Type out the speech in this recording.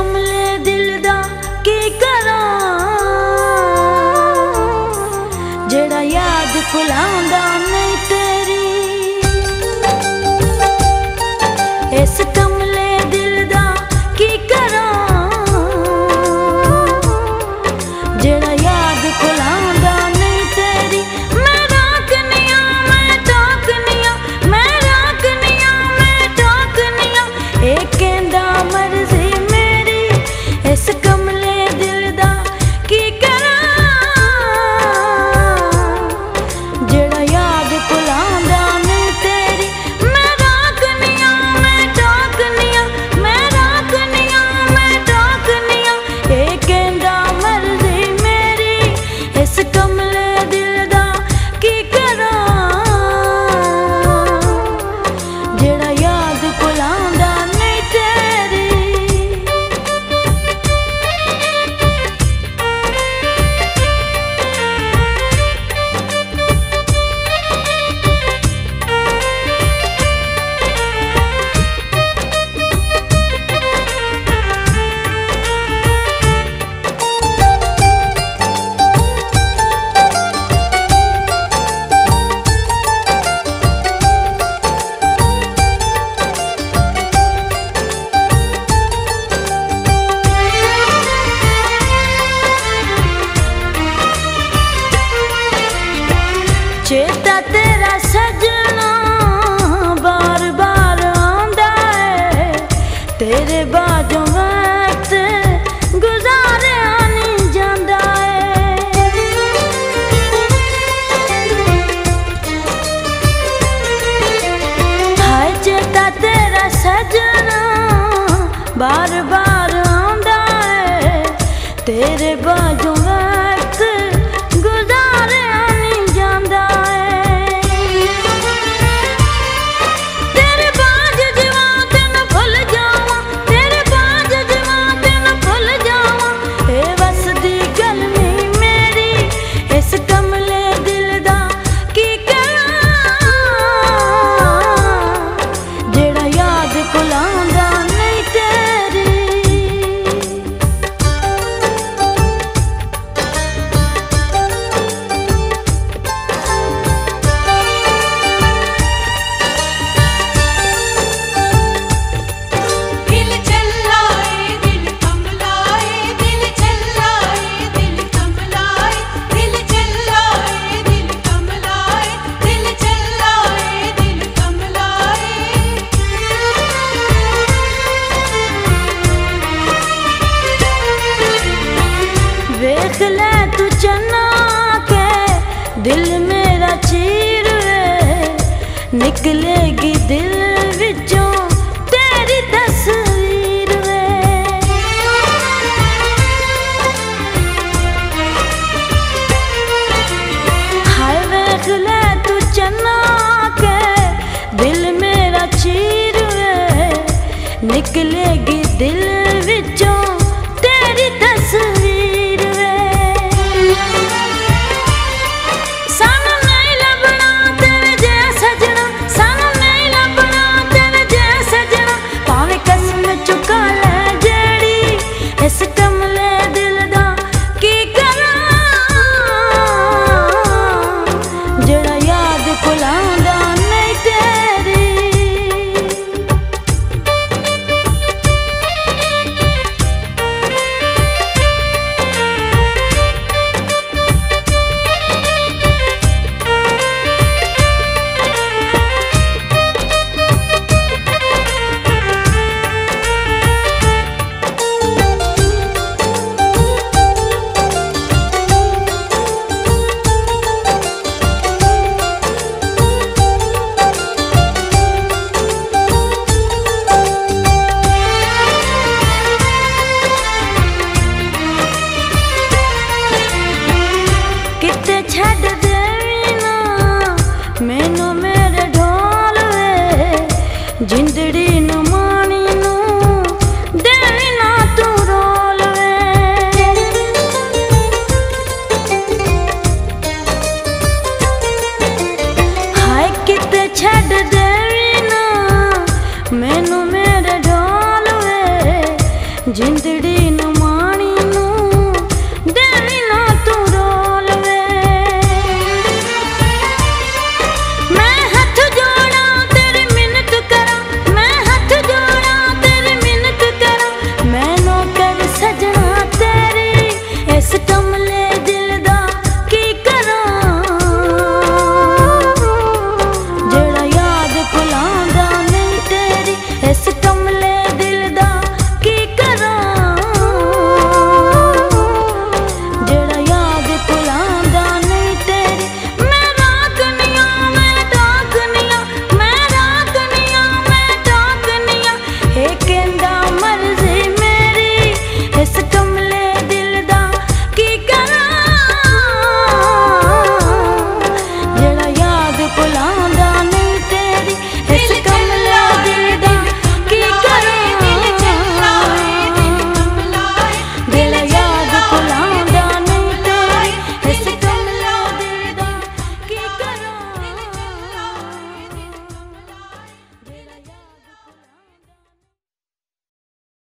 कमले दिल दा की करा जेड़ा याद भुलांदा नहीं तेरी। इस कमले दिल दा की करा जेड़ा याद भुलांदा नहीं तेरी। मैं राकनिया मैं टाकनिया मैं राकनिया मैं टाकनिया ए कहंदा मर्जी मेरी। इस कमले दिल दा की करा जेड़ा याद भुलांदा नहीं तेरी। मैं राकनिया मैं टाकनिया मैं राकनिया मैं टाकनिया ए कहंदा मर्जी मेरी। इस कमले दिल दा की करा जेड़ा याद भुलांदा नहीं तेरी। चेता तेरा सजना बार बार आंदा है तेरे बाजों वक्त गुजारे नहीं जांदा है। हाय चेता तेरा सजना बार बार आंदा है तेरे बाजों वक्त गुजारे नहीं जांदा है। तेरे बाज जवां तेन भुल जावां तेरे बाज जवां तेन भुल जावां ए वसदी गल नहीं मेरी। इस कमले दिल दा की करा जेड़ा याद भुलांदा नहीं तेरी। दिल चलाए दिल कमलाए दिल चलाए दिल कमलाए दिल चलाए दिल कमलाए दिल चलाए दिल कमलाए। वेख ले तू चन्ना के दिल मेरा चीर वे निकलेगी दिल विचों तेरी तस्वीर वे। हाय वेख ले तू चन्ना के दिल मेरा चीर वे निकलेगी दिल विचों तेरी तस्वीर वे। सानू नहीं लभना तेरे जैसा सजना सानू नहीं जिंदड़ी नु